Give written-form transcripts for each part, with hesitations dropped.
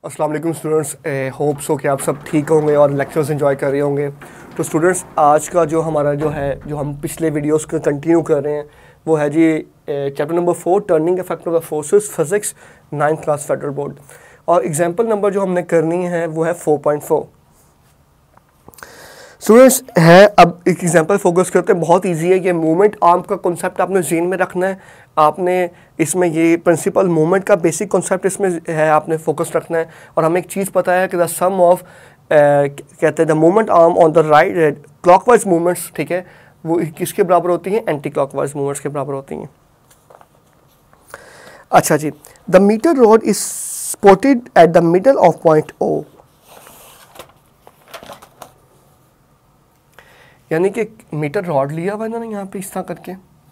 अस्सलाम वालेकुम students, hope so कि आप सब ठीक होंगे और लेक्चर्स एंजॉय कर रहे होंगे। तो स्टूडेंट्स, आज का जो हमारा जो हम पिछले वीडियोस को कंटिन्यू कर रहे हैं वो है जी chapter number 4 turning effect of the forces physics 9th class federal board. और एग्जांपल नंबर जो हमने करनी है वो है 4.4। स्टूडेंट्स है, अब एक एग्जांपल फोकस करते हैं, बहुत इजी है। ये मूवमेंट आर्म का कॉन्सेप्ट आपने जहन में रखना है। आपने इसमें ये प्रिंसिपल मूवमेंट का बेसिक कॉन्सेप्ट इसमें है, आपने फोकस रखना है। और हमें एक चीज़ पता है कि द सम ऑफ कहते हैं the movement arm on the right clockwise movements, ठीक है, वो किसके बराबर होती हैं? एंटी क्लॉकवाइज मूवमेंट्स के बराबर होती हैं। अच्छा जी, the metre rod is spotted at the middle of point O, यानी कि मीटर रॉड लिया हुआ है ना यहाँ पे इस तरह करके,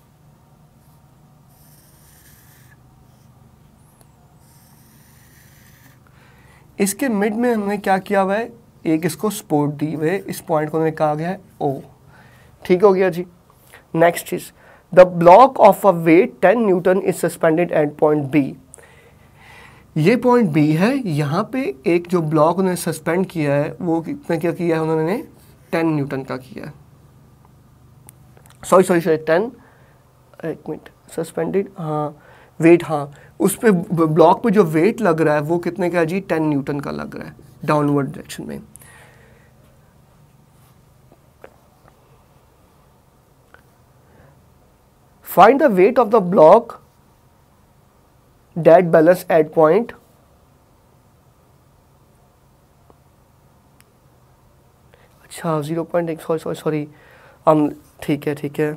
इसके मिड में हमने क्या किया हुआ है, एक इसको सपोर्ट दी हुई है, इस पॉइंट को हमने कहा गया है ओ। ठीक हो गया जी। नेक्स्ट चीज, the block of a weight 10 newton is suspended at point B. ये पॉइंट बी है, यहाँ पे एक जो ब्लॉक उन्होंने सस्पेंड किया है वो कितना क्या किया है उन्होंने? 10 न्यूटन का किया है। सॉरी 10, एक मिनट, सस्पेंडेड, हाँ वेट, हाँ उस पे ब्लॉक पे जो वेट लग रहा है वो कितने का है जी? 10 न्यूटन का लग रहा है डाउनवर्ड डायरेक्शन में। Find the weight of the block that balance at point, अच्छा 0.1, सॉरी हम ठीक है।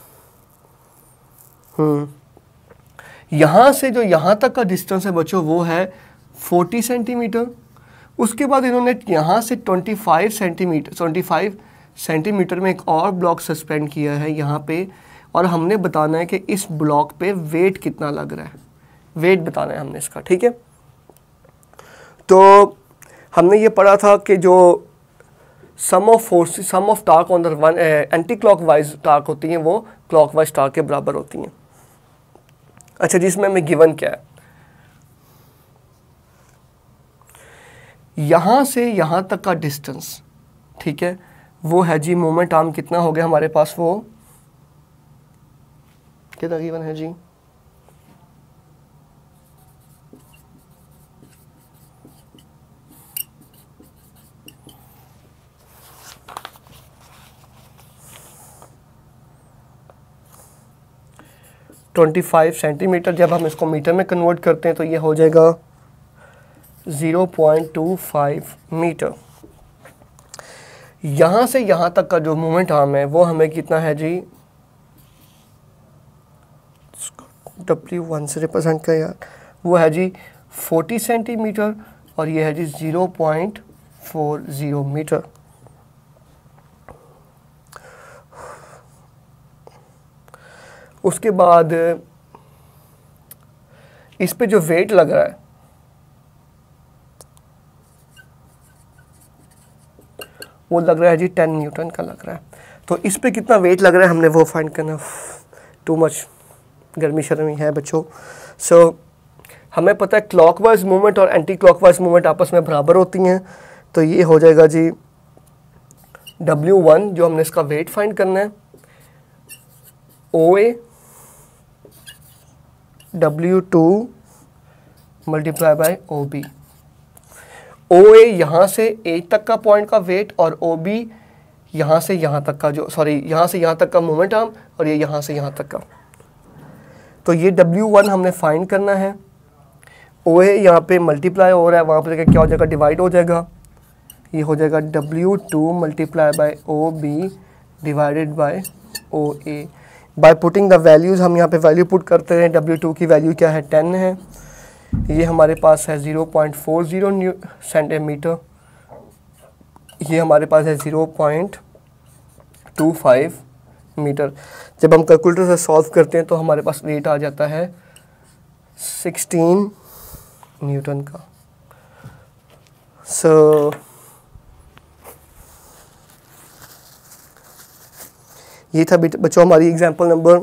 यहाँ से जो यहाँ तक का डिस्टेंस है बच्चों वो है 40 सेंटीमीटर। उसके बाद इन्होंने यहाँ से 25 सेंटीमीटर में एक और ब्लॉक सस्पेंड किया है यहाँ पे, और हमने बताना है कि इस ब्लॉक पे वेट कितना लग रहा है, वेट बताना है हमने इसका। ठीक है, तो हमने ये पढ़ा था कि जो sum of torque on the one anti clockwise torque होती हैं वो क्लॉकवाइज टार्क के बराबर होती हैं। अच्छा जी, इसमें हमें गिवन क्या है? यहां से यहां तक का डिस्टेंस, ठीक है, वो है जी मोमेंट आर्म कितना हो गया हमारे पास, वो कितना गिवन है जी? (25 सेंटीमीटर). जब हम इसको मीटर में कन्वर्ट करते हैं तो ये हो जाएगा 0.25 मीटर। यहाँ से यहाँ तक का जो मोमेंट आर्म है वो हमें कितना है जी? W1 से रिप्रेजेंट कर यार, वो है जी 40 सेंटीमीटर और ये है जी 0.40 मीटर। उसके बाद इस पे जो वेट लग रहा है वो लग रहा है जी 10 न्यूटन का लग रहा है। तो इस पे कितना वेट लग रहा है हमने वो फाइंड करना। टू मच गर्मी शर्मी है बच्चों। सो हमें पता है क्लॉकवाइज मूवमेंट और एंटी क्लॉकवाइज मूवमेंट आपस में बराबर होती हैं, तो ये हो जाएगा जी W1 जो हमने इसका वेट फाइंड करना है, OA W2 multiply by OB। OA यहाँ से A तक का पॉइंट का वेट और OB यहाँ से यहाँ तक का यहाँ से यहाँ तक का मोमेंट आर्म, और ये यहाँ से यहाँ तक का। तो ये W1 हमने फाइंड करना है। OA यहाँ पे मल्टीप्लाई हो रहा है, वहाँ पर क्या हो जाएगा? डिवाइड हो जाएगा। ये हो जाएगा W2 multiply by OB divided by OA। By putting the values, हम यहाँ पे वैल्यू पुट करते हैं। W2 की वैल्यू क्या है? 10 है। ये हमारे पास है 0.40 सेंटीमीटर, ये हमारे पास है 0.25 मीटर। जब हम कैलकुलेटर से सॉल्व करते हैं तो हमारे पास वेट आ जाता है 16 न्यूटन का। सो ये था बच्चों हमारी एग्जांपल नंबर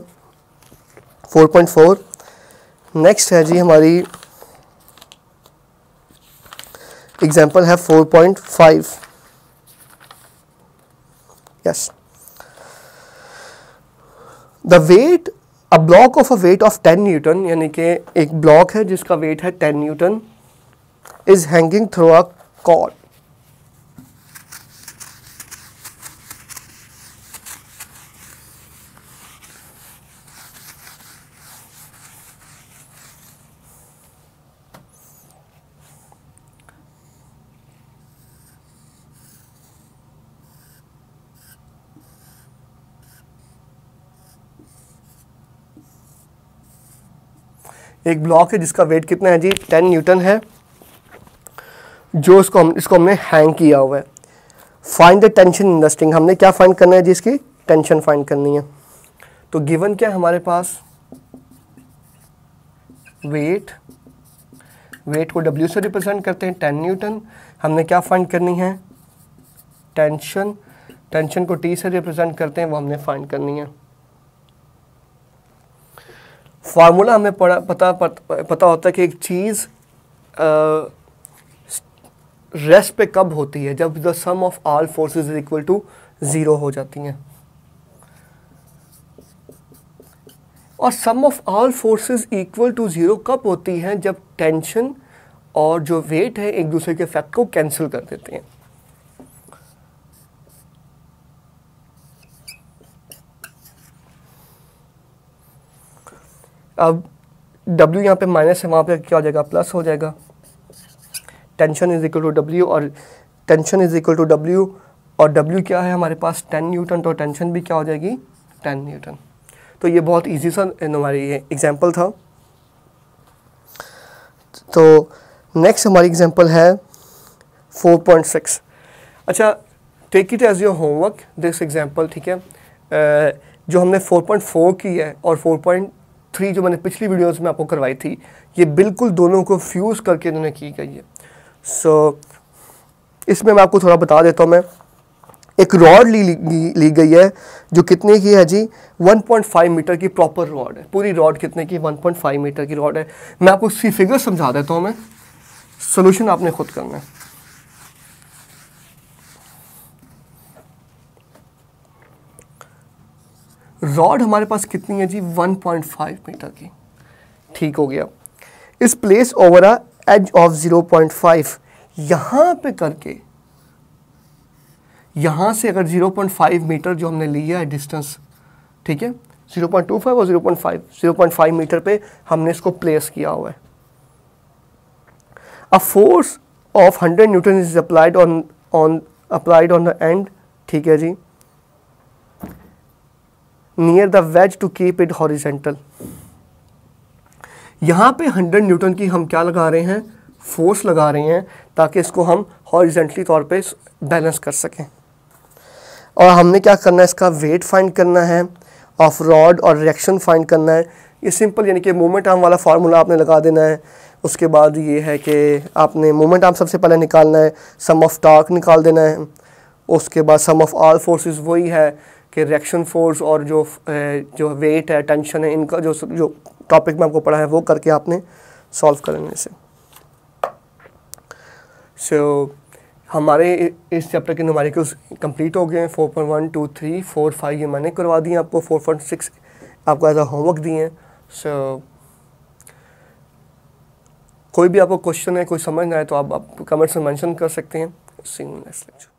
4.4। नेक्स्ट है जी हमारी एग्जाम्पल है 4.5। Yes, the weight, a block of a weight of 10 newton, यानी कि एक ब्लॉक है जिसका वेट है 10 newton, is hanging through a cord. एक ब्लॉक है जिसका वेट कितना है जी, 10 न्यूटन है, जो इसको हमने हैंग किया हुआ है। Find the tension in the string, हमने क्या फाइंड करना है जी, इसकी टेंशन फाइंड करनी है। तो गिवन क्या है हमारे पास, वेट को W से रिप्रेजेंट करते हैं 10 न्यूटन। हमने क्या फाइंड करनी है, टेंशन को T से रिप्रेजेंट करते हैं, वो हमने फाइंड करनी है। फार्मूला हमें पता होता है कि एक चीज़ रेस्ट पे कब होती है, जब the sum of all forces is equal to 0 हो जाती हैं। और sum of all forces equal to 0 कब होती हैं, जब टेंशन और जो वेट है एक दूसरे के इफेक्ट को कैंसिल कर देते हैं। अब W यहाँ पे माइनस है, वहाँ पे क्या हो जाएगा, प्लस हो जाएगा। Tension is equal to W, और tension is equal to W, और W क्या है हमारे पास 10 न्यूटन, तो टेंशन भी क्या हो जाएगी 10 न्यूटन। तो ये बहुत इजी सा हमारी ये एग्जांपल था। तो नेक्स्ट हमारी एग्जांपल है 4.6। अच्छा, take it as your homework this example, ठीक है। जो हमने 4.4 की है और 4.3 जो मैंने पिछली वीडियोस में आपको करवाई थी, ये बिल्कुल दोनों को फ्यूज़ करके इन्होंने की गई है। सो इसमें मैं आपको थोड़ा बता देता हूँ। मैं एक रॉड ली गई है जो कितने की है जी, 1.5 मीटर की प्रॉपर रॉड है। पूरी रॉड कितने की, 1.5 मीटर की रॉड है। मैं आपको सी फिगर समझा देता हूँ, मैं सोल्यूशन आपने खुद करना है। रॉड हमारे पास कितनी है जी, 1.5 मीटर की। ठीक हो गया। इस place over a edge of 0.5, यहाँ पे करके, यहाँ से अगर 0.5 मीटर जो हमने लिया है डिस्टेंस, ठीक है, 0.25 और 0.5 मीटर पे हमने इसको प्लेस किया हुआ है। A force of 100 newton is applied on the end, ठीक है जी, near the wedge to keep it horizontal. यहाँ पे 100 न्यूटन की हम क्या लगा रहे हैं, फोर्स लगा रहे हैं, ताकि इसको हम हॉरिजेंटली तौर पे बैलेंस कर सकें। और हमने क्या करना है, इसका वेट फाइंड करना है ऑफ रॉड, और रिएक्शन फाइंड करना है। ये सिंपल, यानी कि मोमेंट आर्म वाला फार्मूला आपने लगा देना है। उसके बाद ये है कि आपने मोमेंट आर्म सबसे पहले निकालना है, सम ऑफ टॉर्क निकाल देना है। उसके बाद सम ऑफ ऑल फोर्सेस वही है कि रिएक्शन फोर्स और जो वेट है, टेंशन है, इनका जो टॉपिक में आपको पढ़ा है वो करके आपने सॉल्व करने से। सो हमारे इस चैप्टर के न्यूमेरिकल्स कंप्लीट हो गए हैं। 4.1, 2, 3, 4, 5 ये मैंने करवा दिए आपको। 4.6 आपको एज अ होमवर्क दिए हैं। सो कोई भी आपको क्वेश्चन है, कोई समझ ना आए तो आप कमेंट्स में मेंशन कर सकते हैं। See you next lecture.